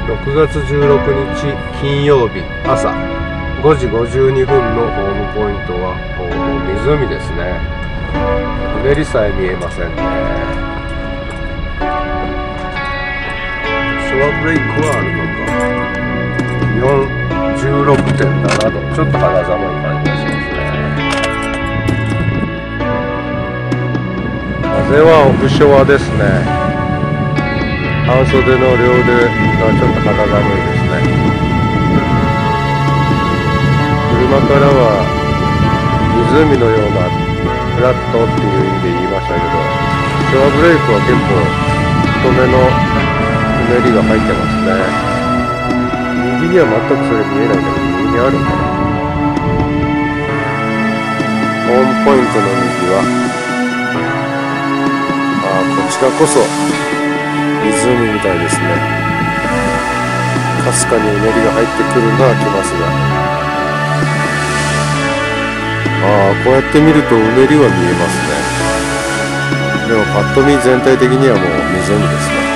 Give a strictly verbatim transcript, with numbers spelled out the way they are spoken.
ろくがつじゅうろくにち金曜日朝ごじごじゅうにふんのホームポイントはもう湖ですね。うねりさえ見えませんね。ショアブレイクはあるのか。気温 じゅうろくてんななど、ちょっと肌寒い感じがしますね。風はオフショアですね。半袖の両腕がちょっと肌寒いですね。車からは湖のようなフラットっていう意味で言いましたけど、ショアブレイクは結構太めのうねりが入ってますね。右には全くそれ見えないんだけど、右にあるのかな。ホームポイントの右はああ、こちらこそ湖みたいですね。かすかにうねりが入ってくるのは来ますが、ああ、こうやって見るとうねりは見えますね。でもパッと見全体的にはもう湖ですね。